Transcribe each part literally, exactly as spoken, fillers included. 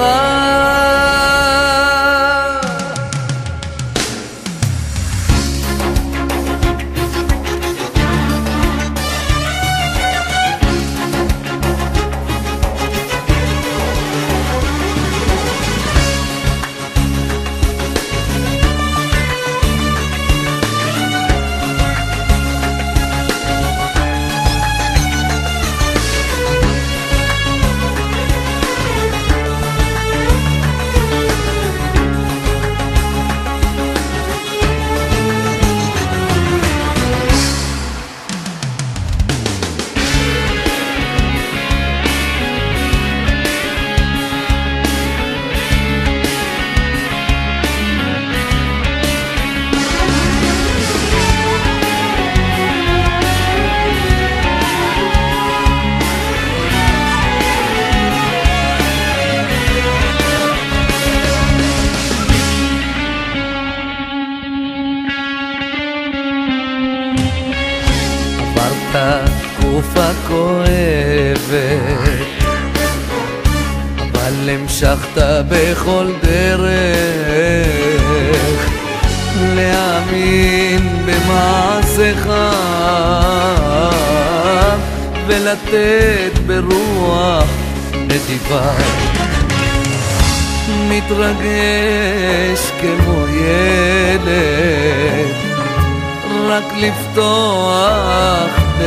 תקופה כואבת, אבל המשכת בכל דרך להאמין במעשיך ולתת ברוח נדיבה. מתרגש כמו ילד, רק לפתוח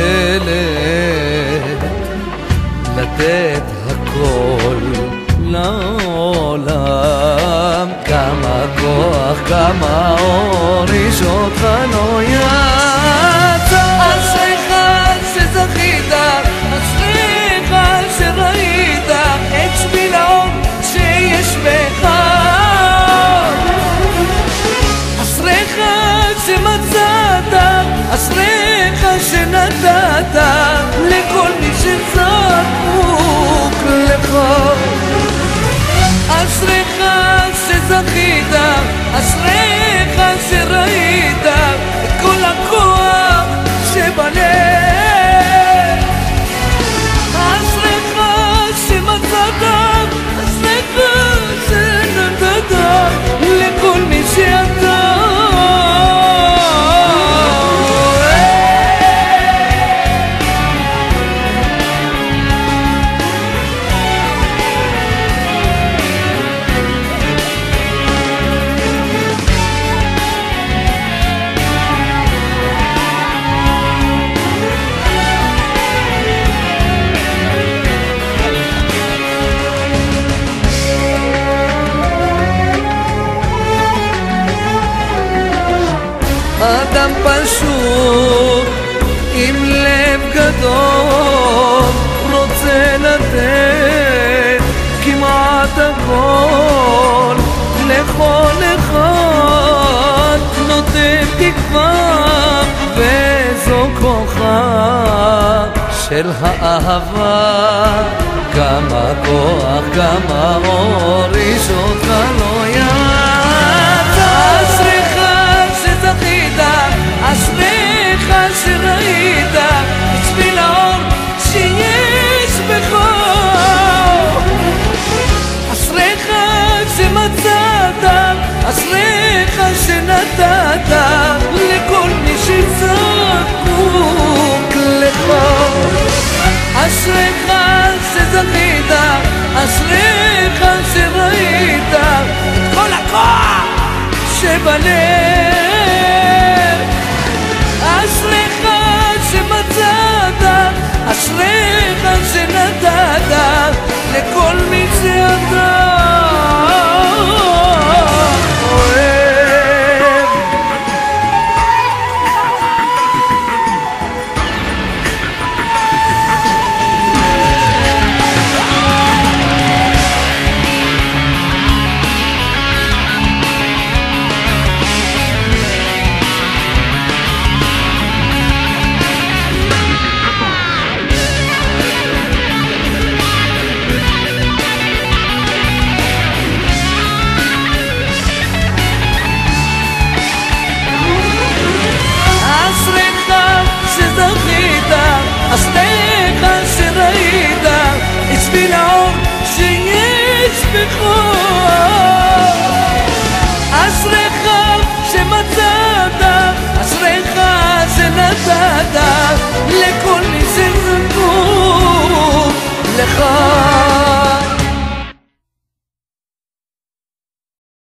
דלת, לתת הכל לעולם. כמה כוח, כמה אור יש אותך נויד. אשריך שזכית, אשריך שראית את שביל האור שיש בך. אשריך שמצאת, אשריך שנתת לכל מי שזקוק לך. אשריך שזכית, אשריך שראית את כל הכוח שבלב. אשריך שמצאת, אשריך שנתת לכל מי שאתה. אדם פשוט עם לב גדול, רוצה לתת כמעט הכל לכל אחד, נותן תקווה וזו כוחה של האהבה. כמה כוח, כמה אור יש אותך לא יד. אשריך שזכית, אשריך שראית את שביל האור שיש בך. אשריך שמצאת, אשריך שנתת לכל מי שזקוק לך. אשריך שזכית, אשריך שראית את כל הכוח שבלב. אשריך שמצאת, אשריך שנתת לכל מי שאתה אוהב. אשריך שראית את שביל האור שיש בך. זכרו